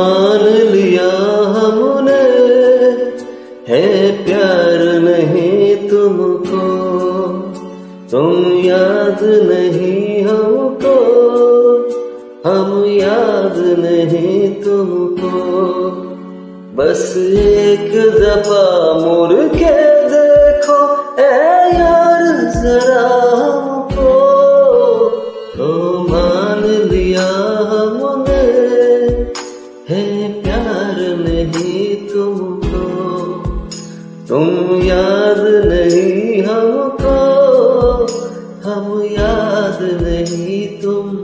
मान लिया हमने है प्यार नहीं तुमको, तुम याद नहीं हमको, हम याद नहीं तुमको। बस एक दफा मुड़ के देखो ऐ यार जरा हमको, तो मान लिया हमने है प्यार नहीं तुमको, तुम याद नहीं हमको, हम याद नहीं तुमको।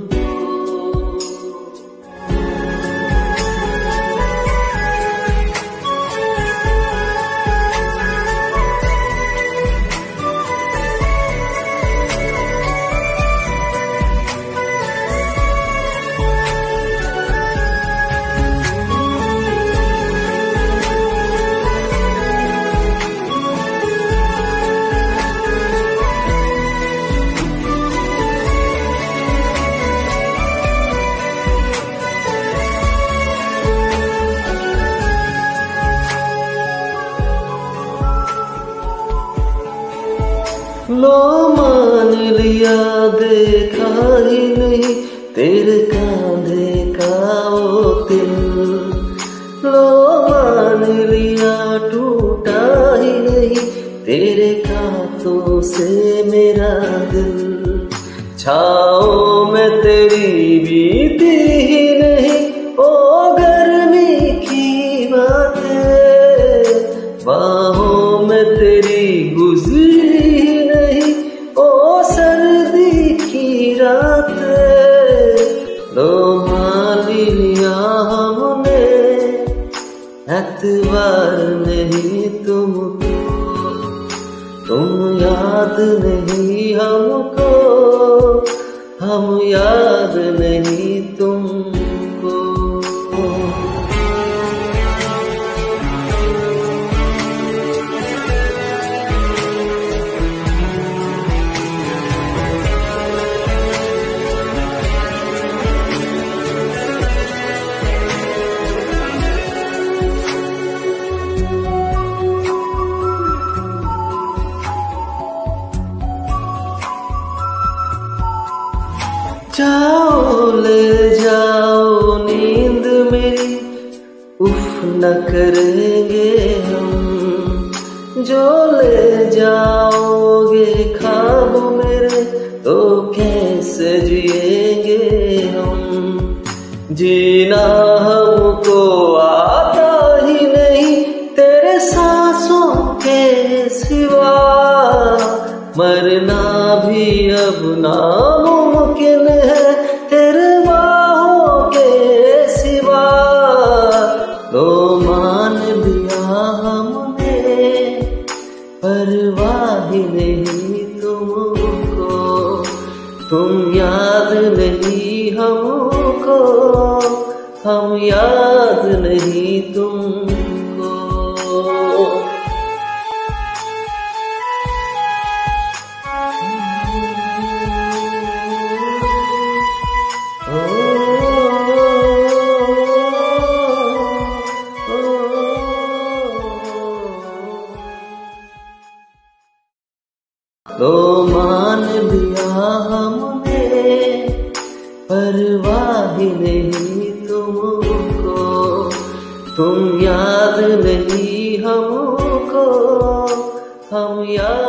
लो मान लिया देखा ही नहीं तेरे कांधे का वो दिल, लो मान लिया टूटा ही नहीं तेरे हाथों से मेरा दिल। छाओ में तेरी बीती ही नहीं ओ गर्मी की बातें, बाहों में तेरी गुजरी लो मान लिया हमने एतबार नहीं तुमको, तुम याद नहीं हमको, हम याद नहीं तुमको। जाओ ले जाओ नींद मेरी, उफ न करेंगे हम, जो ले जाओगे ख्वाब मेरे तो कैसे जिएंगे हम। जीना हमको आता ही नहीं तेरे सांसों के सिवा, मरना भी अब नामुमकिन है तेरे बाहों के सिवा। तो मान लिया हमने परवाह नहीं तुमको, तुम याद नहीं हमको, हम याद नहीं तुमको। तो मान लिया हमने परवाह नहीं तुमको, तुम याद नहीं हमको, हम याद